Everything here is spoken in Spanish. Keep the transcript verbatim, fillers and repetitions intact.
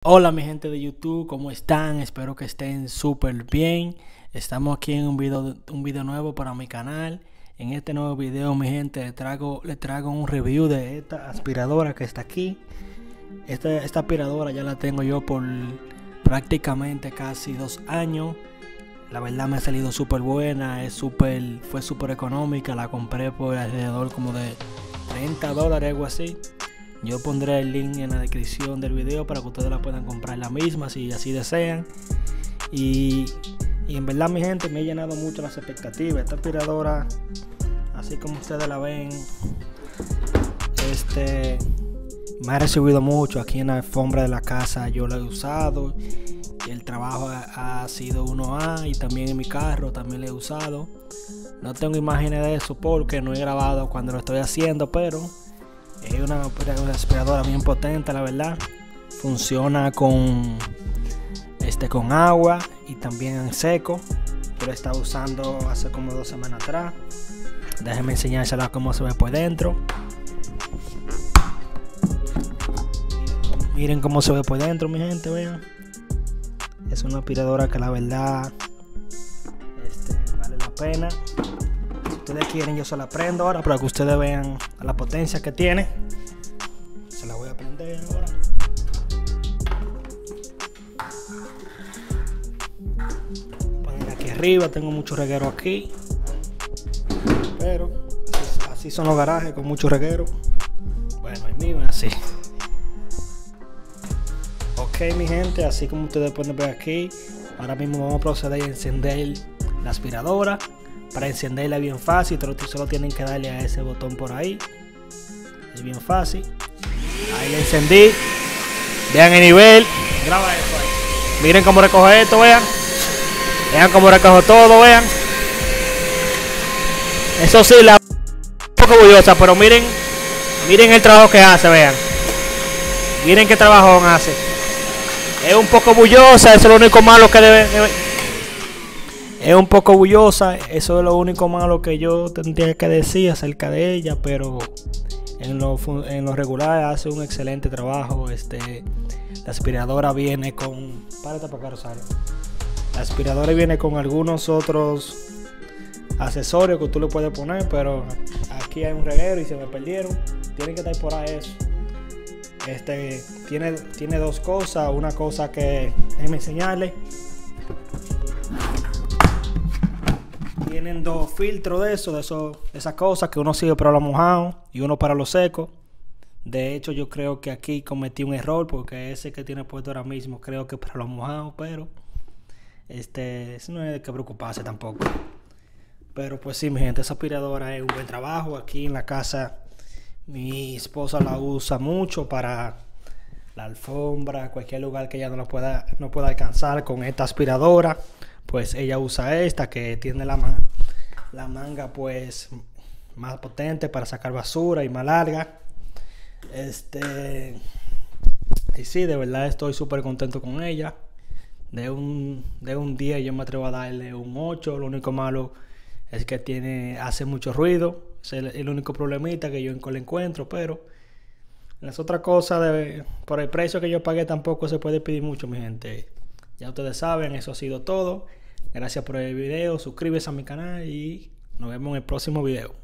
Hola mi gente de YouTube, ¿cómo están? Espero que estén súper bien. Estamos aquí en un video, un video nuevo para mi canal. En este nuevo video, mi gente, le traigo, le traigo un review de esta aspiradora que está aquí. Esta, esta aspiradora ya la tengo yo por prácticamente casi dos años. La verdad me ha salido súper buena, es super, fue súper económica. La compré por alrededor como de treinta dólares, algo así. Yo pondré el link en la descripción del video para que ustedes la puedan comprar la misma si así desean. Y, y en verdad mi gente, me ha llenado mucho las expectativas. Esta aspiradora, así como ustedes la ven, este, me ha recibido mucho aquí en la alfombra de la casa. Yo la he usado y el trabajo ha, ha sido uno A, y también en mi carro también la he usado. No tengo imágenes de eso porque no he grabado cuando lo estoy haciendo, pero es una, una aspiradora bien potente, la verdad. Funciona con este con agua y también en seco. Yo la estaba usando hace como dos semanas atrás. Déjenme enseñársela cómo se ve por dentro. Miren cómo se ve por dentro, mi gente, vean. Es una aspiradora que la verdad este, vale la pena. Si ustedes quieren, yo se la prendo ahora para que ustedes vean la potencia que tiene. Se la voy a prender ahora. Poner aquí arriba, tengo mucho reguero aquí, pero así son los garajes con mucho reguero. Bueno, el mío es así. Ok, mi gente, así como ustedes pueden ver aquí, ahora mismo vamos a proceder a encender la aspiradora. Para encenderla es bien fácil, solo tienen que darle a ese botón por ahí. Es bien fácil. Ahí le encendí. Vean el nivel. Graba eso ahí. Miren cómo recoge esto, vean. Vean cómo recoge todo, vean. Eso sí, la un poco bullosa, pero miren, miren el trabajo que hace, vean. Miren qué trabajo hace. Es un poco bullosa, eso es lo único malo que debe, debe Es un poco bullosa, eso es lo único malo que yo tendría que decir acerca de ella, pero en lo, en lo regular hace un excelente trabajo. Este, la aspiradora viene con, párate para acá, Rosario. La aspiradora viene con algunos otros accesorios que tú le puedes poner, pero aquí hay un reguero y se me perdieron. Tienen que estar por ahí eso. Este, tiene, tiene dos cosas, una cosa que déjenme enseñarles. Tienen dos filtros de eso, de eso, de esas cosas, que uno sirve para lo mojado y uno para lo seco. De hecho, yo creo que aquí cometí un error porque ese que tiene puesto ahora mismo creo que para lo mojado, pero este, eso no hay que preocuparse tampoco. Pero pues sí, mi gente, esa aspiradora es un buen trabajo. Aquí en la casa mi esposa la usa mucho para la alfombra, cualquier lugar que ella no lo pueda, no pueda alcanzar con esta aspiradora. Pues ella usa esta que tiene la, man la manga pues más potente para sacar basura y más larga. Este, y sí, de verdad estoy súper contento con ella. De un, de un día yo me atrevo a darle un ocho. Lo único malo es que tiene, hace mucho ruido. Es el, el único problemita que yo le encuentro, pero las otras cosas, de, por el precio que yo pagué, tampoco se puede pedir mucho, mi gente. Ya ustedes saben, eso ha sido todo. Gracias por el video, suscríbete a mi canal y nos vemos en el próximo video.